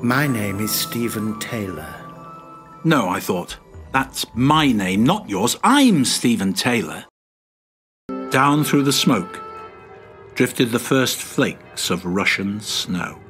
My name is Stephen Taylor. No, I thought. That's my name, not yours. I'm Stephen Taylor. Down through the smoke drifted the first flakes of Russian snow.